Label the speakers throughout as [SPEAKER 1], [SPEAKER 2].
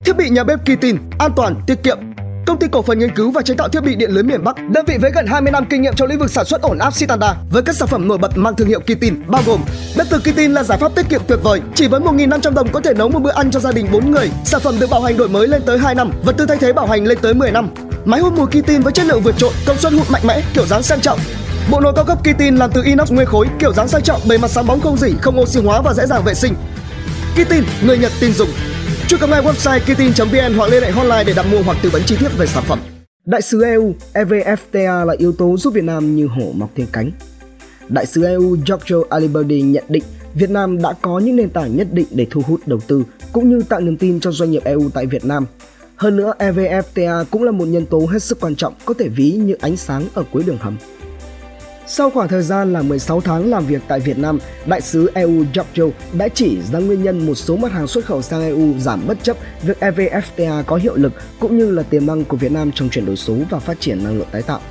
[SPEAKER 1] Thiết bị nhà bếp Kitin, an toàn, tiết kiệm. Công ty cổ phần nghiên cứu và chế tạo thiết bị điện lưới miền Bắc, đơn vị với gần 20 năm kinh nghiệm trong lĩnh vực sản xuất ổn áp Standard với các sản phẩm nổi bật mang thương hiệu Kitin bao gồm: bếp từ Kitin là giải pháp tiết kiệm tuyệt vời, chỉ với 1.500 đồng có thể nấu một bữa ăn cho gia đình 4 người. Sản phẩm được bảo hành đổi mới lên tới 2 năm, vật tư thay thế bảo hành lên tới 10 năm. Máy hút mùi Kitin với chất lượng vượt trội, công suất hút mạnh mẽ, kiểu dáng sang trọng. Bộ nồi cao cấp Kitin làm từ inox nguyên khối, kiểu dáng sang trọng, bề mặt sáng bóng không rỉ, không oxy hóa và dễ dàng vệ sinh. Kitin, người Nhật tin dùng. Truy cập ngay website kitin.vn hoặc liên hệ hotline để đặt mua hoặc tư vấn chi tiết về sản phẩm. Đại sứ EU, EVFTA là yếu tố giúp Việt Nam như hổ mọc thêm cánh. Đại sứ EU Giorgio Aliberti nhận định Việt Nam đã có những nền tảng nhất định để thu hút đầu tư cũng như tạo niềm tin cho doanh nghiệp EU tại Việt Nam. Hơn nữa, EVFTA cũng là một nhân tố hết sức quan trọng, có thể ví như ánh sáng ở cuối đường hầm. Sau khoảng thời gian là 16 tháng làm việc tại Việt Nam, Đại sứ EU Giorgio đã chỉ ra nguyên nhân một số mặt hàng xuất khẩu sang EU giảm bất chấp việc EVFTA có hiệu lực cũng như là tiềm năng của Việt Nam trong chuyển đổi số và phát triển năng lượng tái tạo.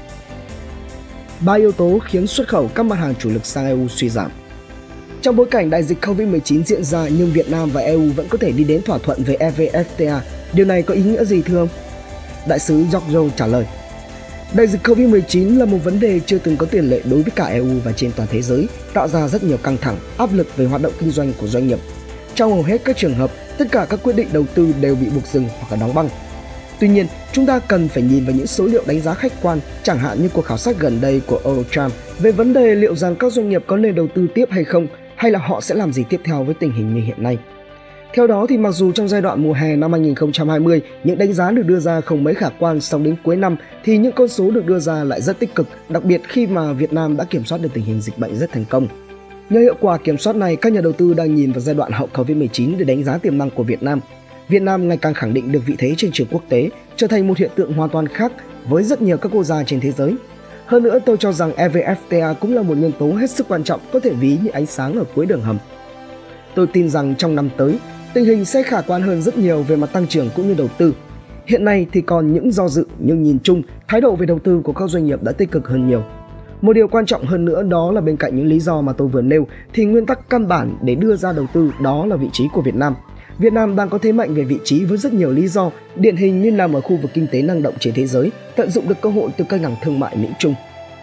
[SPEAKER 1] 3 yếu tố khiến xuất khẩu các mặt hàng chủ lực sang EU suy giảm. Trong bối cảnh đại dịch Covid-19 diễn ra nhưng Việt Nam và EU vẫn có thể đi đến thỏa thuận về EVFTA, điều này có ý nghĩa gì thưa ông? Đại sứ Giorgio trả lời: đại dịch Covid-19 là một vấn đề chưa từng có tiền lệ đối với cả EU và trên toàn thế giới, tạo ra rất nhiều căng thẳng, áp lực về hoạt động kinh doanh của doanh nghiệp. Trong hầu hết các trường hợp, tất cả các quyết định đầu tư đều bị buộc dừng hoặc là đóng băng. Tuy nhiên, chúng ta cần phải nhìn vào những số liệu đánh giá khách quan, chẳng hạn như cuộc khảo sát gần đây của Eurocharm về vấn đề liệu rằng các doanh nghiệp có nên đầu tư tiếp hay không, hay là họ sẽ làm gì tiếp theo với tình hình như hiện nay. Theo đó thì mặc dù trong giai đoạn mùa hè năm 2020, những đánh giá được đưa ra không mấy khả quan, song đến cuối năm thì những con số được đưa ra lại rất tích cực, đặc biệt khi mà Việt Nam đã kiểm soát được tình hình dịch bệnh rất thành công. Nhờ hiệu quả kiểm soát này, các nhà đầu tư đang nhìn vào giai đoạn hậu Covid-19 để đánh giá tiềm năng của Việt Nam. Việt Nam ngày càng khẳng định được vị thế trên trường quốc tế, trở thành một hiện tượng hoàn toàn khác với rất nhiều các quốc gia trên thế giới. Hơn nữa, tôi cho rằng EVFTA cũng là một nhân tố hết sức quan trọng, có thể ví như ánh sáng ở cuối đường hầm. Tôi tin rằng trong năm tới, tình hình sẽ khả quan hơn rất nhiều về mặt tăng trưởng cũng như đầu tư. Hiện nay thì còn những do dự, nhưng nhìn chung, thái độ về đầu tư của các doanh nghiệp đã tích cực hơn nhiều. Một điều quan trọng hơn nữa đó là bên cạnh những lý do mà tôi vừa nêu thì nguyên tắc căn bản để đưa ra đầu tư đó là vị trí của Việt Nam. Việt Nam đang có thế mạnh về vị trí với rất nhiều lý do, điển hình như nằm ở khu vực kinh tế năng động trên thế giới, tận dụng được cơ hội từ cân bằng thương mại Mỹ-Trung.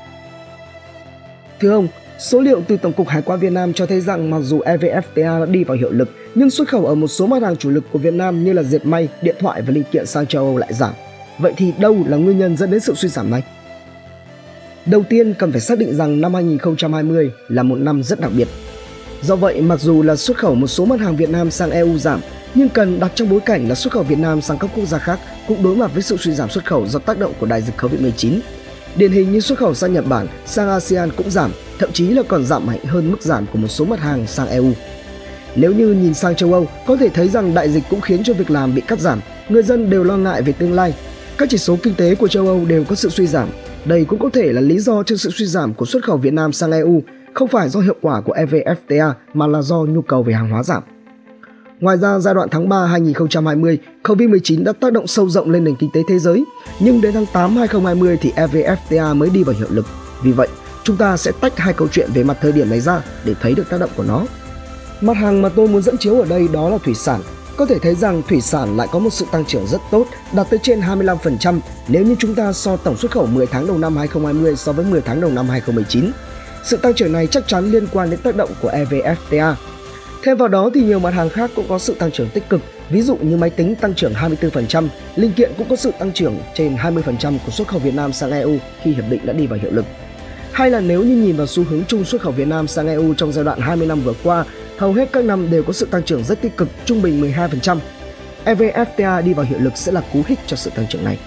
[SPEAKER 1] Thưa ông, số liệu từ Tổng cục Hải quan Việt Nam cho thấy rằng mặc dù EVFTA đã đi vào hiệu lực, nhưng xuất khẩu ở một số mặt hàng chủ lực của Việt Nam như là dệt may, điện thoại và linh kiện sang châu Âu lại giảm. Vậy thì đâu là nguyên nhân dẫn đến sự suy giảm này? Đầu tiên, cần phải xác định rằng năm 2020 là một năm rất đặc biệt. Do vậy, mặc dù là xuất khẩu một số mặt hàng Việt Nam sang EU giảm, nhưng cần đặt trong bối cảnh là xuất khẩu Việt Nam sang các quốc gia khác cũng đối mặt với sự suy giảm xuất khẩu do tác động của đại dịch Covid-19. Điển hình như xuất khẩu sang Nhật Bản, sang ASEAN cũng giảm, thậm chí là còn giảm mạnh hơn mức giảm của một số mặt hàng sang EU. Nếu như nhìn sang châu Âu, có thể thấy rằng đại dịch cũng khiến cho việc làm bị cắt giảm, người dân đều lo ngại về tương lai. Các chỉ số kinh tế của châu Âu đều có sự suy giảm. Đây cũng có thể là lý do cho sự suy giảm của xuất khẩu Việt Nam sang EU, không phải do hiệu quả của EVFTA mà là do nhu cầu về hàng hóa giảm. Ngoài ra, giai đoạn tháng 3 2020, Covid-19 đã tác động sâu rộng lên nền kinh tế thế giới, nhưng đến tháng 8 2020 thì EVFTA mới đi vào hiệu lực. Vì vậy, chúng ta sẽ tách hai câu chuyện về mặt thời điểm này ra để thấy được tác động của nó. Mặt hàng mà tôi muốn dẫn chiếu ở đây đó là thủy sản. Có thể thấy rằng thủy sản lại có một sự tăng trưởng rất tốt, đạt tới trên 25% nếu như chúng ta so tổng xuất khẩu 10 tháng đầu năm 2020 so với 10 tháng đầu năm 2019. Sự tăng trưởng này chắc chắn liên quan đến tác động của EVFTA. Thêm vào đó thì nhiều mặt hàng khác cũng có sự tăng trưởng tích cực, ví dụ như máy tính tăng trưởng 24%, linh kiện cũng có sự tăng trưởng trên 20% của xuất khẩu Việt Nam sang EU khi hiệp định đã đi vào hiệu lực. Hay là nếu như nhìn vào xu hướng chung xuất khẩu Việt Nam sang EU trong giai đoạn 20 năm vừa qua, hầu hết các năm đều có sự tăng trưởng rất tích cực, trung bình 12%. EVFTA đi vào hiệu lực sẽ là cú hích cho sự tăng trưởng này.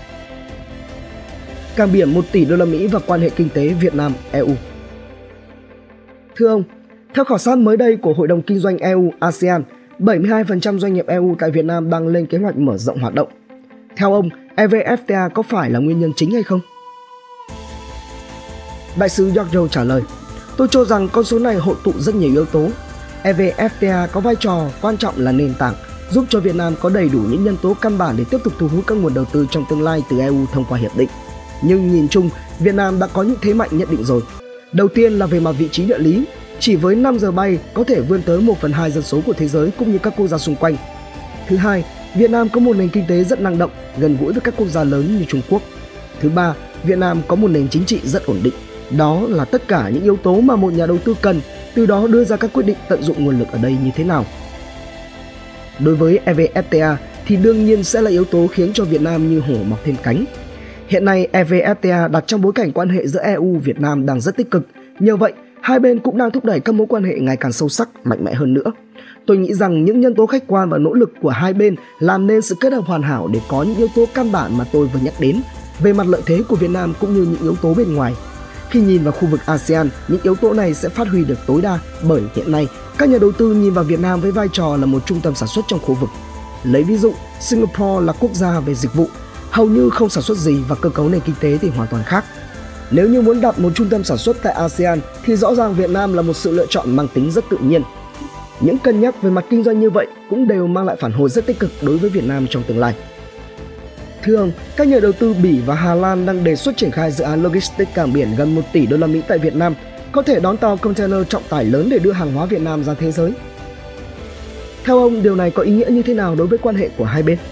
[SPEAKER 1] Cảng biển 1 tỷ đô la Mỹ và quan hệ kinh tế Việt Nam EU. Thưa ông, theo khảo sát mới đây của Hội đồng Kinh doanh EU-ASEAN, 72% doanh nghiệp EU tại Việt Nam đang lên kế hoạch mở rộng hoạt động. Theo ông, EVFTA có phải là nguyên nhân chính hay không? Đại sứ Giorgio trả lời: tôi cho rằng con số này hội tụ rất nhiều yếu tố. EVFTA có vai trò quan trọng là nền tảng, giúp cho Việt Nam có đầy đủ những nhân tố căn bản để tiếp tục thu hút các nguồn đầu tư trong tương lai từ EU thông qua hiệp định. Nhưng nhìn chung, Việt Nam đã có những thế mạnh nhất định rồi. Đầu tiên là về mặt vị trí địa lý, chỉ với 5 giờ bay có thể vươn tới 1/2 dân số của thế giới cũng như các quốc gia xung quanh. Thứ hai, Việt Nam có một nền kinh tế rất năng động, gần gũi với các quốc gia lớn như Trung Quốc. Thứ ba, Việt Nam có một nền chính trị rất ổn định. Đó là tất cả những yếu tố mà một nhà đầu tư cần, từ đó đưa ra các quyết định tận dụng nguồn lực ở đây như thế nào. Đối với EVFTA thì đương nhiên sẽ là yếu tố khiến cho Việt Nam như hổ mọc thêm cánh. Hiện nay EVFTA đặt trong bối cảnh quan hệ giữa EU và Việt Nam đang rất tích cực. Nhờ vậy, hai bên cũng đang thúc đẩy các mối quan hệ ngày càng sâu sắc, mạnh mẽ hơn nữa. Tôi nghĩ rằng những nhân tố khách quan và nỗ lực của hai bên làm nên sự kết hợp hoàn hảo để có những yếu tố căn bản mà tôi vừa nhắc đến về mặt lợi thế của Việt Nam cũng như những yếu tố bên ngoài. Khi nhìn vào khu vực ASEAN, những yếu tố này sẽ phát huy được tối đa bởi hiện nay các nhà đầu tư nhìn vào Việt Nam với vai trò là một trung tâm sản xuất trong khu vực. Lấy ví dụ, Singapore là quốc gia về dịch vụ, hầu như không sản xuất gì và cơ cấu nền kinh tế thì hoàn toàn khác. Nếu như muốn đặt một trung tâm sản xuất tại ASEAN thì rõ ràng Việt Nam là một sự lựa chọn mang tính rất tự nhiên. Những cân nhắc về mặt kinh doanh như vậy cũng đều mang lại phản hồi rất tích cực đối với Việt Nam trong tương lai. Thưa ông, các nhà đầu tư Bỉ và Hà Lan đang đề xuất triển khai dự án logistics cảng biển gần 1 tỷ đô la Mỹ tại Việt Nam, có thể đón tàu container trọng tải lớn để đưa hàng hóa Việt Nam ra thế giới. Theo ông, điều này có ý nghĩa như thế nào đối với quan hệ của hai bên?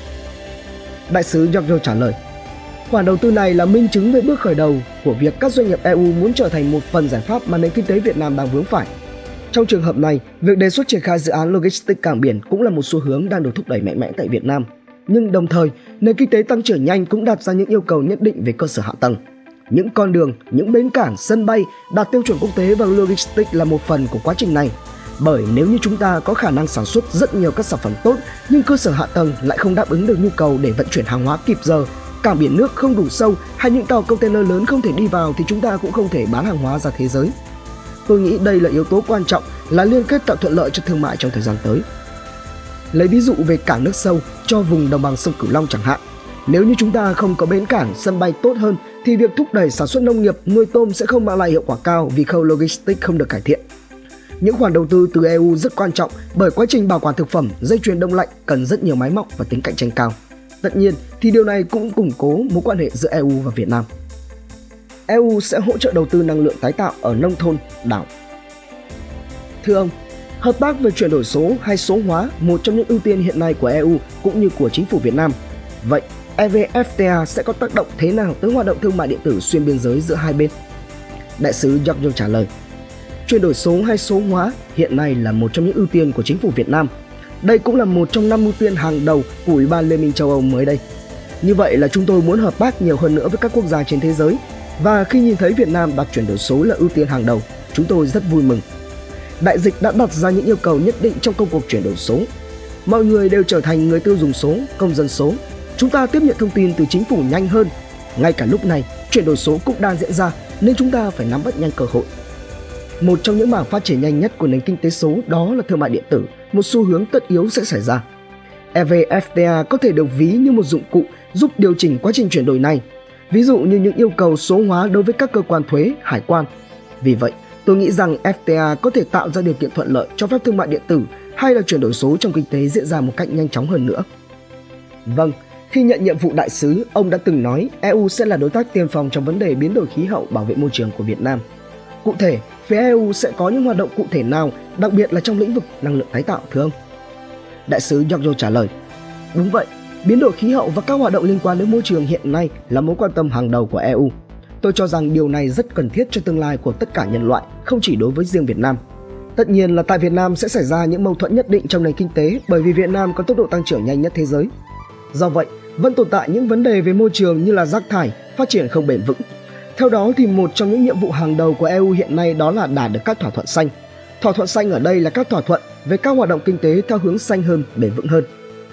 [SPEAKER 1] Đại sứ Giorgio trả lời, khoản đầu tư này là minh chứng về bước khởi đầu của việc các doanh nghiệp EU muốn trở thành một phần giải pháp mà nền kinh tế Việt Nam đang vướng phải. Trong trường hợp này, việc đề xuất triển khai dự án logistics cảng biển cũng là một xu hướng đang được thúc đẩy mạnh mẽ tại Việt Nam. Nhưng đồng thời, nền kinh tế tăng trưởng nhanh cũng đặt ra những yêu cầu nhất định về cơ sở hạ tầng. Những con đường, những bến cảng, sân bay đạt tiêu chuẩn quốc tế và logistics là một phần của quá trình này. Bởi nếu như chúng ta có khả năng sản xuất rất nhiều các sản phẩm tốt nhưng cơ sở hạ tầng lại không đáp ứng được nhu cầu để vận chuyển hàng hóa kịp giờ, cảng biển nước không đủ sâu hay những tàu container lớn không thể đi vào thì chúng ta cũng không thể bán hàng hóa ra thế giới. Tôi nghĩ đây là yếu tố quan trọng, là liên kết tạo thuận lợi cho thương mại trong thời gian tới. Lấy ví dụ về cảng nước sâu cho vùng đồng bằng sông Cửu Long chẳng hạn. Nếu như chúng ta không có bến cảng, sân bay tốt hơn thì việc thúc đẩy sản xuất nông nghiệp, nuôi tôm sẽ không mang lại hiệu quả cao vì khâu logistics không được cải thiện. Những khoản đầu tư từ EU rất quan trọng bởi quá trình bảo quản thực phẩm, dây chuyền đông lạnh cần rất nhiều máy móc và tính cạnh tranh cao. Tất nhiên thì điều này cũng củng cố mối quan hệ giữa EU và Việt Nam. EU sẽ hỗ trợ đầu tư năng lượng tái tạo ở nông thôn, đảo. Thưa ông, hợp tác về chuyển đổi số hay số hóa một trong những ưu tiên hiện nay của EU cũng như của chính phủ Việt Nam. Vậy EVFTA sẽ có tác động thế nào tới hoạt động thương mại điện tử xuyên biên giới giữa hai bên? Đại sứ Giorgio trả lời, chuyển đổi số hay số hóa hiện nay là một trong những ưu tiên của chính phủ Việt Nam. Đây cũng là một trong 5 ưu tiên hàng đầu của Ủy ban Liên minh châu Âu mới đây. Như vậy là chúng tôi muốn hợp tác nhiều hơn nữa với các quốc gia trên thế giới. Và khi nhìn thấy Việt Nam đặt chuyển đổi số là ưu tiên hàng đầu, chúng tôi rất vui mừng. Đại dịch đã đặt ra những yêu cầu nhất định trong công cuộc chuyển đổi số. Mọi người đều trở thành người tiêu dùng số, công dân số. Chúng ta tiếp nhận thông tin từ chính phủ nhanh hơn. Ngay cả lúc này, chuyển đổi số cũng đang diễn ra nên chúng ta phải nắm bắt nhanh cơ hội. Một trong những mảng phát triển nhanh nhất của nền kinh tế số đó là thương mại điện tử, một xu hướng tất yếu sẽ xảy ra. EVFTA có thể được ví như một dụng cụ giúp điều chỉnh quá trình chuyển đổi này, ví dụ như những yêu cầu số hóa đối với các cơ quan thuế, hải quan. Vì vậy, tôi nghĩ rằng FTA có thể tạo ra điều kiện thuận lợi cho phép thương mại điện tử hay là chuyển đổi số trong kinh tế diễn ra một cách nhanh chóng hơn nữa. Vâng, khi nhận nhiệm vụ đại sứ, ông đã từng nói EU sẽ là đối tác tiên phong trong vấn đề biến đổi khí hậu, bảo vệ môi trường của Việt Nam. Cụ thể, phía EU sẽ có những hoạt động cụ thể nào, đặc biệt là trong lĩnh vực năng lượng tái tạo thưa ông? Đại sứ Giorgio trả lời, đúng vậy, biến đổi khí hậu và các hoạt động liên quan đến môi trường hiện nay là mối quan tâm hàng đầu của EU. Tôi cho rằng điều này rất cần thiết cho tương lai của tất cả nhân loại, không chỉ đối với riêng Việt Nam. Tất nhiên là tại Việt Nam sẽ xảy ra những mâu thuẫn nhất định trong nền kinh tế bởi vì Việt Nam có tốc độ tăng trưởng nhanh nhất thế giới. Do vậy, vẫn tồn tại những vấn đề về môi trường như là rác thải, phát triển không bền vững. Theo đó thì một trong những nhiệm vụ hàng đầu của EU hiện nay đó là đạt được các thỏa thuận xanh. Thỏa thuận xanh ở đây là các thỏa thuận về các hoạt động kinh tế theo hướng xanh hơn, bền vững hơn.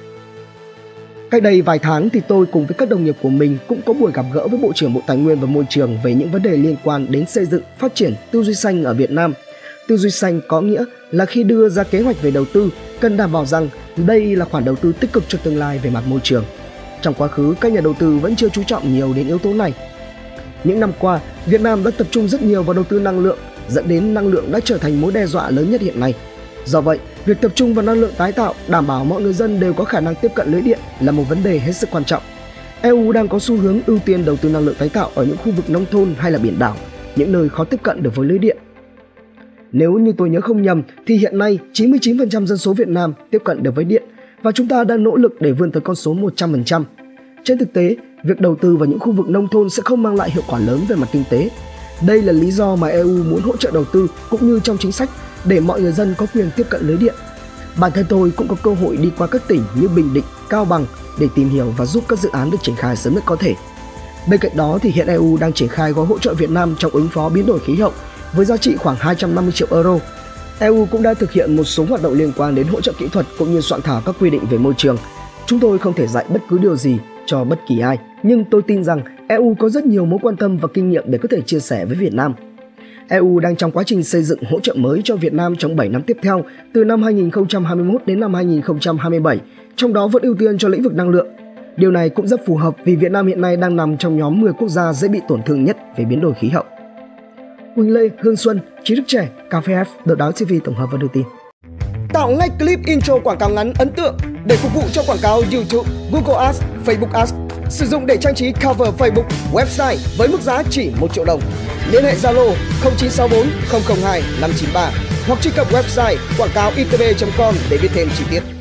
[SPEAKER 1] Cách đây vài tháng thì tôi cùng với các đồng nghiệp của mình cũng có buổi gặp gỡ với Bộ trưởng Bộ Tài nguyên và Môi trường về những vấn đề liên quan đến xây dựng, phát triển tư duy xanh ở Việt Nam. Tư duy xanh có nghĩa là khi đưa ra kế hoạch về đầu tư, cần đảm bảo rằng đây là khoản đầu tư tích cực cho tương lai về mặt môi trường. Trong quá khứ, các nhà đầu tư vẫn chưa chú trọng nhiều đến yếu tố này. Những năm qua, Việt Nam đã tập trung rất nhiều vào đầu tư năng lượng, dẫn đến năng lượng đã trở thành mối đe dọa lớn nhất hiện nay. Do vậy, việc tập trung vào năng lượng tái tạo, đảm bảo mọi người dân đều có khả năng tiếp cận lưới điện là một vấn đề hết sức quan trọng. EU đang có xu hướng ưu tiên đầu tư năng lượng tái tạo ở những khu vực nông thôn hay là biển đảo, những nơi khó tiếp cận được với lưới điện. Nếu như tôi nhớ không nhầm thì hiện nay 99% dân số Việt Nam tiếp cận được với điện và chúng ta đang nỗ lực để vươn tới con số 100%. Trên thực tế, việc đầu tư vào những khu vực nông thôn sẽ không mang lại hiệu quả lớn về mặt kinh tế. Đây là lý do mà EU muốn hỗ trợ đầu tư cũng như trong chính sách để mọi người dân có quyền tiếp cận lưới điện. Bản thân tôi cũng có cơ hội đi qua các tỉnh như Bình Định, Cao Bằng để tìm hiểu và giúp các dự án được triển khai sớm nhất có thể. Bên cạnh đó thì hiện EU đang triển khai gói hỗ trợ Việt Nam trong ứng phó biến đổi khí hậu với giá trị khoảng 250 triệu euro. EU cũng đã thực hiện một số hoạt động liên quan đến hỗ trợ kỹ thuật cũng như soạn thảo các quy định về môi trường. Chúng tôi không thể dạy bất cứ điều gì cho bất kỳ ai, nhưng tôi tin rằng EU có rất nhiều mối quan tâm và kinh nghiệm để có thể chia sẻ với Việt Nam. EU đang trong quá trình xây dựng hỗ trợ mới cho Việt Nam trong 7 năm tiếp theo, từ năm 2021 đến năm 2027, trong đó vẫn ưu tiên cho lĩnh vực năng lượng. Điều này cũng rất phù hợp vì Việt Nam hiện nay đang nằm trong nhóm 10 quốc gia dễ bị tổn thương nhất về biến đổi khí hậu. Quỳnh Lê, Hương Xuân, Trí Đức Trẻ, Cà phê F, Đợt Báo TV tổng hợp và đưa tin. Tạo ngay clip intro quảng cáo ngắn ấn tượng để phục vụ cho quảng cáo YouTube, Google Ads, Facebook Ads. Sử dụng để trang trí cover Facebook, website với mức giá chỉ 1 triệu đồng. Liên hệ Zalo 0964 002 593 hoặc truy cập website quảng cáo itb.com để biết thêm chi tiết.